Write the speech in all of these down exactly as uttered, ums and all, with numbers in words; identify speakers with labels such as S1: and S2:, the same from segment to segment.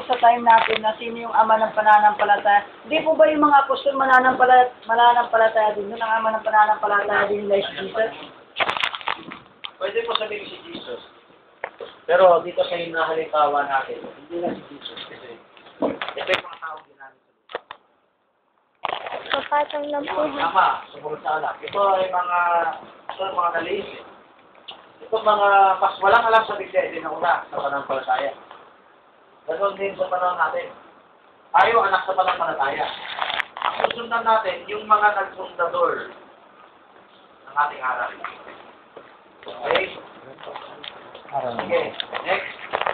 S1: sa time natin na sino yung ama ng pananampalataya. Hindi po ba yung mga apostol mananampalataya, mananampalataya din? Yun ang ama ng pananampalataya din nila si Jesus?
S2: Pwede po sabihin si Jesus. Pero dito sa hinahalimbawa natin, hindi na si Jesus. Kasi ito yung mga taong ginamit sa lupa.
S3: Kapatang lang po.
S2: Yung ama, sumunod sa anak. Ito ay mga, ito ay mga naliisip. Ito mga pas walang alam sa bigla, din na una sa pananampalataya. Ganon din sa panahon natin. Tayo anak sa pananampalataya. Ang susundan natin, yung mga nagsundador ng ating aral. Okay? Sige, next.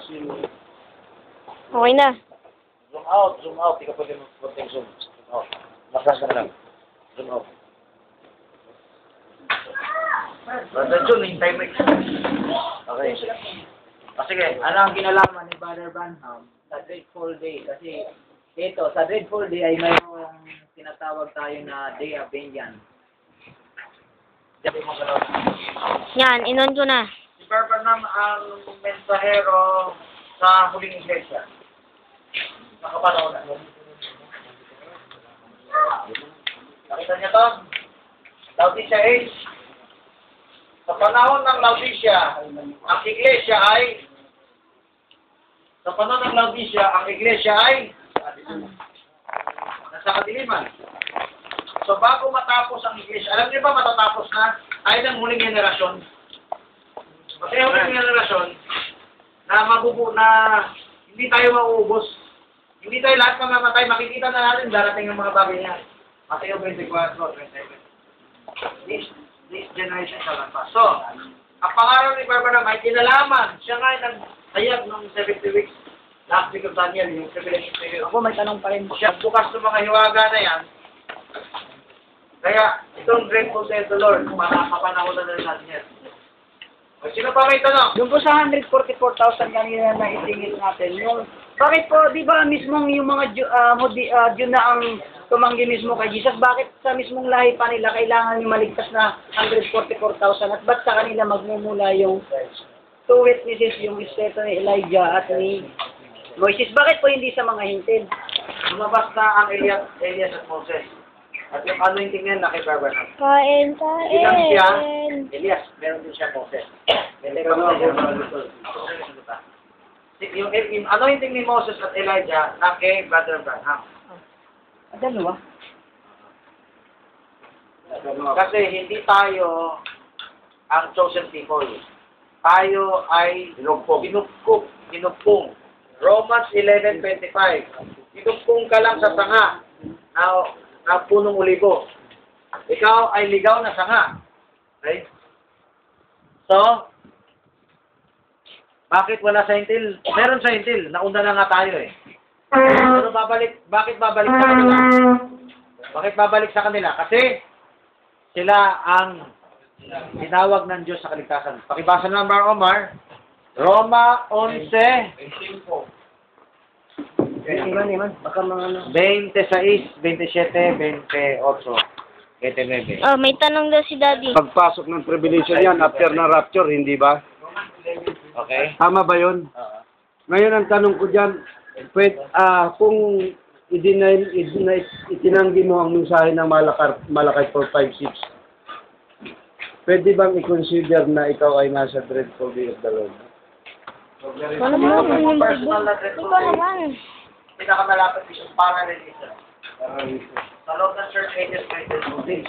S3: Okay na.
S2: Zoom out, zoom out. Hindi ka pwede mag-zoom. Zoom out. Makas ka na lang. Zoom out. Brother John, hintay mo. Okay. O sige, ano ang kinalaman ni Brother Branham sa Dreadful Day? Kasi ito, sa Dreadful Day ay mayroong tinatawag tayo na Day of Vengeance.
S3: Yan, inon ko na.
S2: Si Brother Branham ang mensahero sa huling iglesia. Nakapanahon na. Nakita niyo to? Laodicea age. Sa panahon ng Laodicea, ang iglesia ay sa panahon ng Laodicea, ang iglesia ay nasa kadiliman. So bago matapos ang iglesia, alam niyo ba matatapos na tayo ng huling generasyon? Kasi yung huling generasyon na mabubu na hindi tayo mauubos. Hindi tayo lahat mamamatay, makikita na natin darating ang mga bagay niya. Mateo twenty-four, twenty-seven. This, this generation shall not pass. So, ang pangaral ni Barbara ay kinalaman. Siya nga ay naghayag ng seventy weeks. Last week of Daniel, yung tribulation period.
S1: Ako may tanong pa rin.
S2: Siya bukas ng mga hiwaga na yan. Kaya, itong grateful day of the Lord, para kapanahon na rin natin yan. O, sino pa may tanong?
S1: Yung po sa one hundred forty-four thousand kanina na itingit natin, yung, bakit po, di ba mismong yung mga Ju, uh, Mudi, uh, Diyo na ang tumanggi mismo kay Jesus, bakit sa mismong lahi pa nila kailangan yung maligtas na one hundred forty-four thousand at ba't sa kanila magmumula yung two witnesses, yung espeto ni Elijah at ni Moises? Bakit po hindi sa mga hintin?
S2: Lumabas na ang Elias, Elias at Moses. At yung ano yung tingnan na kay Barbara.
S3: Kain,
S2: Ilang siya?
S3: kain.
S2: Elias, meron din siya Moses. May teka mo yung, yung anointing ni Moses at Elijah na kay Brother Branham.
S1: Ah, dalawa?
S2: Kasi hindi tayo ang chosen people. Tayo ay binugpong. Binugpong. Binugpong. Romans eleven twenty-five. Binugpong ka lang sa sanga na, na punong ulibo. Ikaw ay ligaw na sanga. Okay? So, bakit wala sa hintil? Meron sa hintil. Nauna na nga tayo eh. Pero babalik, bakit babalik sa kanila? Bakit babalik sa kanila? Kasi sila ang tinawag ng Diyos sa kaligtasan. Pakibasa naman, Mar Omar. Roma eleven.
S1: Iman, iman. Baka mga ano.
S2: twenty-six, twenty-seven, twenty-eight, twenty-nine.
S3: Oh, may tanong daw si Daddy.
S4: Pagpasok ng tribulation yan, after na rapture, hindi ba?
S2: Okay?
S4: Tama ba yun?
S2: Uh,
S4: Ngayon ang tanong ko dyan, pwede, ah, kung idinay, idinay, itinanggi mo ang mensahe ng Malakar, Malakay four five six, pwede bang i-consider na ikaw ay nasa dreadful day of the Lord?
S3: Ano naman?
S2: personal na
S3: Ikaw
S2: dreadful day.
S3: naman.
S2: Pinakamalapit is yung parallelism. Sa loob ng church ages may dreadful days.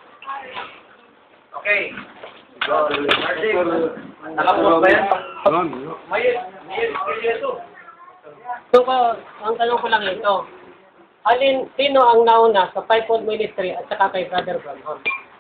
S2: Okay. So, Martin, nakapos ba yan?
S4: Ron,
S2: May, may, may ito.
S5: So, ko, ang tanong ko lang ito. Alin, sino ang nauna sa fivefold ministry at saka kay Brother Branham?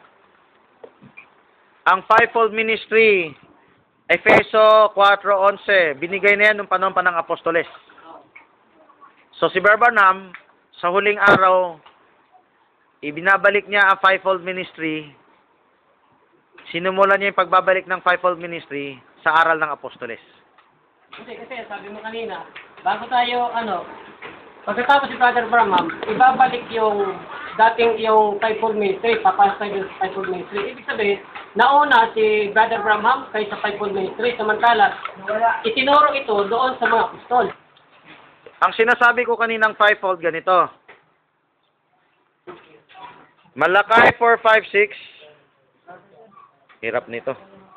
S2: Ang fivefold ministry, Efeso four eleven, binigay na yan nung panahon pa ng Apostoles. So si Brother Branham, sa huling araw, ibinabalik niya ang fivefold ministry. Sinumulan niya yung pagbabalik ng fivefold ministry sa aral ng Apostoles.
S5: Kasi, kasi sabi mo kanina, bago tayo, ano, pagkatapos si Brother Branham, ibabalik yung dating yung fivefold ministry, papasok tayo sa fivefold ministry. Ibig sabihin, nauna si Brother Branham kaysa fivefold ministry, samantala, itinuro ito doon sa mga apostol.
S2: Ang sinasabi ko kaninang fivefold, ganito. Malakay four, five, six. Hirap nito.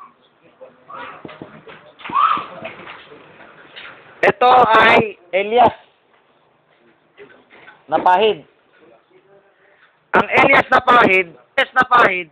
S2: Ito ay Elias na pahid. Ang Elias na pahid, Elias na pahid,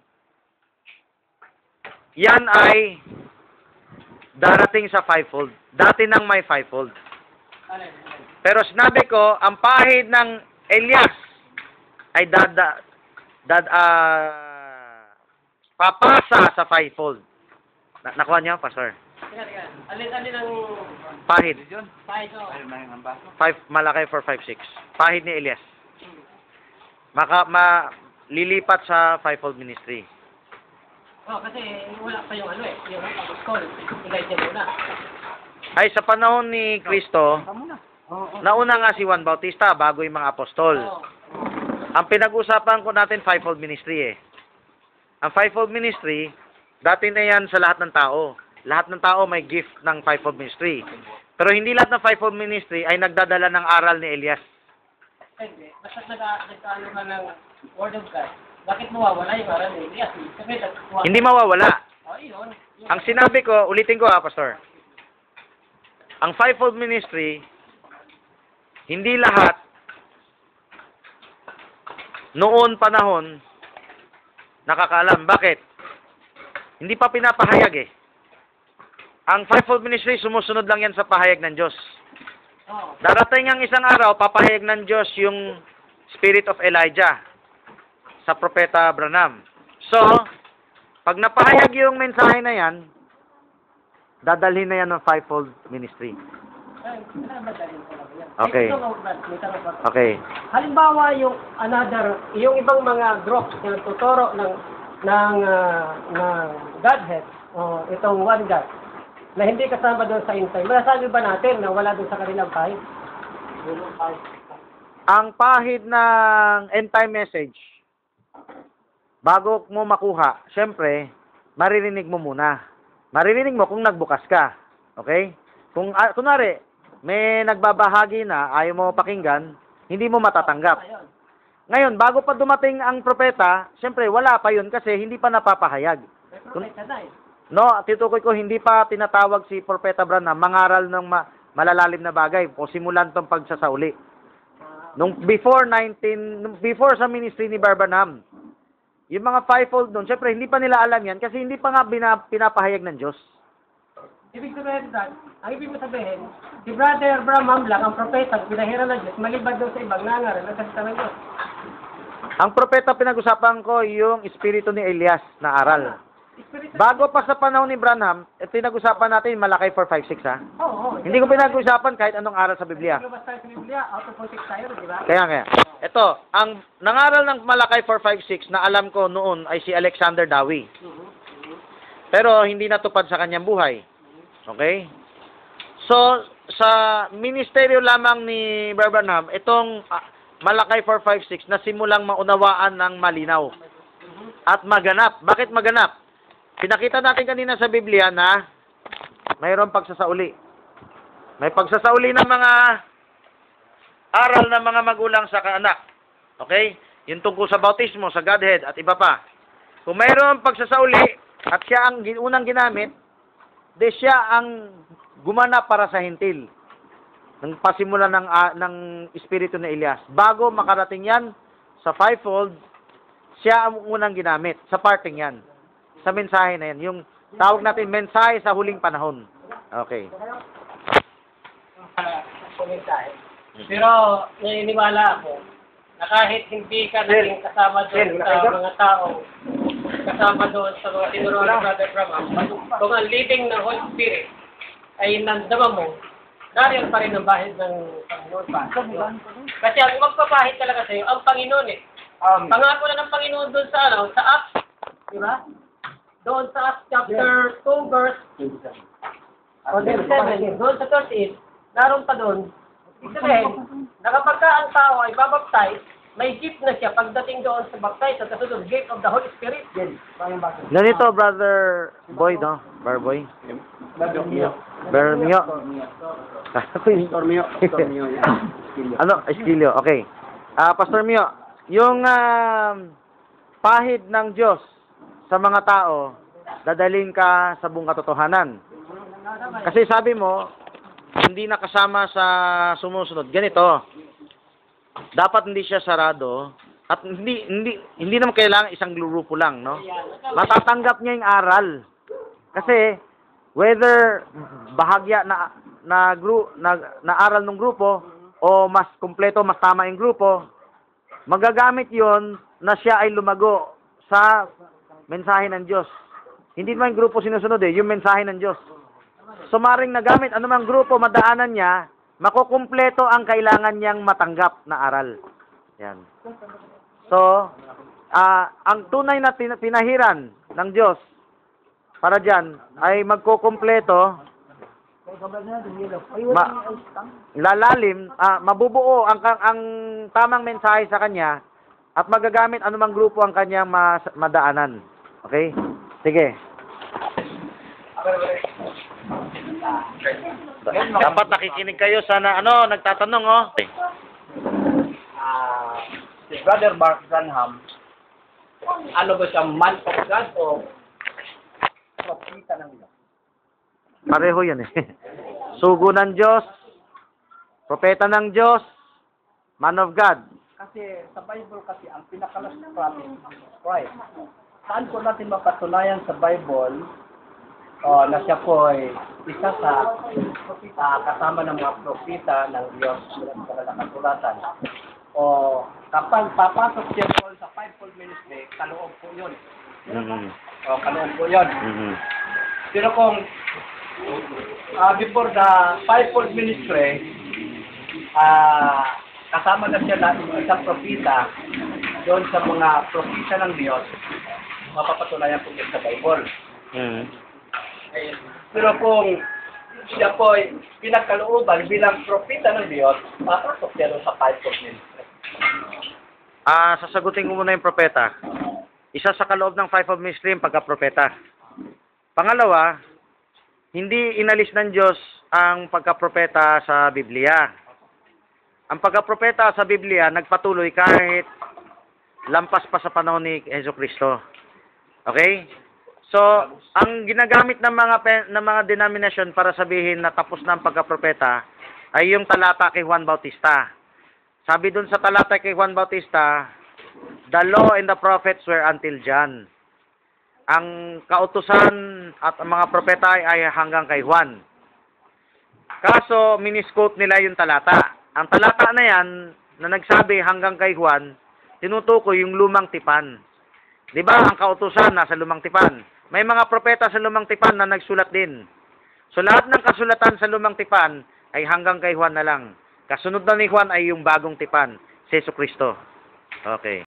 S2: yan ay darating sa fivefold. Dati nang may fivefold. Pero sinabi ko, ang pahid ng Elias ay dada, dad, ah, papasa sa fivefold. Na, nakuha niyo, Pastor?
S5: Teka, teka. Alin, alin ang
S2: Pahid.
S5: pahid ko?
S2: Five, malaki for five, six. Pahid ni Elias. Maka, ma, lilipat sa fivefold ministry.
S5: Oh, kasi wala pa yung ano eh, yung apostol. Elijah muna.
S2: Ay, sa panahon ni Kristo, nauna nga si Juan Bautista bago yung mga apostol.
S5: Oh.
S2: Ang pinag-usapan ko natin, fivefold ministry eh. Ang fivefold ministry, dati na yan sa lahat ng tao. Lahat ng tao may gift ng fivefold ministry. Pero hindi lahat ng fivefold ministry ay nagdadala ng aral ni Elias.
S5: Hindi. Basta nag-ano ka ng Word of God, bakit mawawala yung aral ni Elias? Kasi nagkuha.
S2: Hindi mawawala.
S5: Oh, yun.
S2: Ang sinabi ko, ulitin ko ha, Pastor. Ang fivefold ministry, hindi lahat noon panahon nakakaalam. Bakit? Hindi pa pinapahayag eh. Ang fivefold ministry, sumusunod lang yan sa pahayag ng Diyos.
S5: Oh.
S2: Darating ang isang araw, papahayag ng Diyos yung spirit of Elijah sa propeta Branham. So, pag napahayag yung mensahe na yan, dadalhin na yan ng fivefold ministry.
S5: Ay, madalhin ko lang yan.
S2: Okay.
S5: Eh, ito, Brad, may tanong pa.
S2: Okay.
S5: Halimbawa yung another, yung ibang mga groups na nagtuturo ng ng uh, ng Godhead o itong one God na hindi kasama doon sa end time. Masasabi ba natin na wala doon sa kanilang pahid?
S2: Ang pahid ng end time message, bago mo makuha, syempre, maririnig mo muna. Maririnig mo kung nagbukas ka. Okay? Kung, uh, kunwari, may nagbabahagi na, ayaw mo pakinggan, hindi mo matatanggap.
S5: Ayun.
S2: Ngayon, bago pa dumating ang propeta, syempre, wala pa yun kasi hindi pa napapahayag.
S5: May propeta na eh.
S2: No, titukoy ko, hindi pa tinatawag si Propeta Branham mangaral ng ma malalalim na bagay o simulan tong pagsasauli. Nung before nineteen, nung before sa ministry ni Branham, yung mga fivefold doon, syempre, hindi pa nila alam yan kasi hindi pa nga bina, pinapahayag ng Diyos.
S5: Ibig sabihin, Dad, ang ibig mo sabihin, si Brother Branham lang ang propeta, pinahiran ng Diyos, malibad doon sa ibang nangaral, nagkasita ng Diyos.
S2: Ang propeta pinag-usapan ko yung espiritu ni Elias na aral.
S5: Espiritu-
S2: Bago pa sa panahon ni Branham, eh, pinag-usapan natin Malakay four five six ha.
S5: Oo, oo.
S2: Hindi ko pinag-usapan kahit anong aral sa Biblia.
S5: Lumabas tayo sa Biblia, out of context tayo, di ba?
S2: Kaya kaya. Ito, ang nangaral ng Malakay four five six na alam ko noon ay si Alexander Dowie.
S5: Mhm.
S2: Pero hindi natupad sa kanyang buhay. Okay? So, sa ministeryo lamang ni Branham, itong ah, Malakay four five six na simulang maunawaan ng malinaw at maganap. Bakit maganap? Pinakita natin kanina sa Biblia na mayroong pagsasauli. May pagsasauli ng mga aral ng mga magulang sa kaanak. Okay? Yung tungkol sa bautismo, sa Godhead, at iba pa. Kung mayroong pagsasauli at siya ang gin- unang ginamit, de siya ang gumanap para sa hintil. Nang pasimula ng, uh, ng espiritu ni Elias. Bago makarating yan sa fivefold, siya ang unang ginamit sa parting yan. Sa mensahe na yan. Yung tawag natin mensahe sa huling panahon. Okay.
S5: Pumuntahe. Pero naniniwala ako na kahit hindi ka naging kasama doon sa mga tao, kasama doon sa mga tinuruan ng Brother Branham, kung ang leading ng Holy Spirit ay nandama mo, dahil pa rin ang bahid ng Panginoon pa. Kasi ang magpapahid talaga sa'yo, ang Panginoon eh. Pangako na ng Panginoon doon sa ano, sa Acts, di ba? Doon sa Acts chapter two verse o seven, doon sa thirteen, naroon pa doon. Ibig sabihin, na kapag ka ang tao ay babaptize, may gift na siya pagdating doon sa baptize at kasunod, gift of the Holy Spirit.
S2: Ganito, Brother Boy, no? Brother Boy.
S6: Bermio.
S4: Pastor Mio. Pastor Mio.
S6: Ano? Esquilio. Okay. Ah, Pastor Mio, yung ah, pahid ng Diyos sa mga tao, dadalhin ka sa buong katotohanan. Kasi sabi mo, hindi nakasama sa sumusunod. Ganito, dapat hindi siya sarado at hindi hindi hindi naman kailangan isang grupo lang, no? Matatanggap niya yung aral. Kasi whether bahagya na na gru na, na aral ng grupo o mas kumpleto, mas tama yung grupo, magagamit 'yon na siya ay lumago sa mensahe ng Diyos. Hindi naman yung grupo sinusunod eh, yung mensahe ng Diyos. So maring nagamit anumang grupo madaanan niya, makukumpleto ang kailangan niyang matanggap na aral. Yan. So, ah ang tunay na tin- pinahiran ng Diyos para diyan ay magkukumpleto, ma- lalalim, ah, mabubuo ang ka- ang tamang mensahe sa kanya at magagamit anumang grupo ang kanyang mas- madaanan. Okay? Sige. Dapat nakikinig kayo sana ano, nagtatanong oh.
S2: Ah, si Brother Mark Branham, ano ba siya, man of God o propita ng Diyos?
S6: Pareho yan eh. Sugo ng Diyos, propeta ng Diyos, man of God.
S2: Kasi sa Bible kasi ang pinakalas na prophet is Christ. Saan po natin mapatunayan sa Bible uh, na siya po ay isa sa uh, kasama ng mga propeta ng Diyos sa kasulatan? O kapag papasok siya po sa fivefold ministry, kaloob po yun.
S6: Mm-hmm.
S2: O kaloob po yun.
S6: Mm-hmm.
S2: Pero kung uh, before the fivefold ministry, ah, uh, kasama na siya na isang propita doon sa mga propita ng Diyos, mapapatunayan po yun sa Bible.
S6: Mm-hmm.
S2: Pero kung siya po ay pinagkalooban bilang propita ng Diyos, papasok siya doon sa fivefold ministry.
S6: Ah, sasagutin ko muna yung propeta. Isa sa kaloob ng fivefold ministry yung pagka-propeta. Pangalawa, hindi inalis ng Diyos ang pagka-propeta sa Biblia. Ang pagka-propeta sa Biblia nagpatuloy kahit lampas pa sa panahon ni Jesucristo. Okay? So, ang ginagamit ng mga pe- ng mga denomination para sabihin na tapos na ang pagka-propeta ay yung talata kay Juan Bautista. Sabi dun sa talata kay Juan Bautista, the law and the prophets were until John. Ang kautusan at ang mga propeta ay hanggang kay Juan. Kaso, minisquote nila yung talata. Ang talata na yan, na nagsabi hanggang kay Juan, tinutukoy yung lumang tipan. Di ba ang kautusan nasa lumang tipan? May mga propeta sa lumang tipan na nagsulat din. So lahat ng kasulatan sa lumang tipan ay hanggang kay Juan na lang. Kasunod na ni Juan ay yung bagong tipan, si Jesucristo. Okay.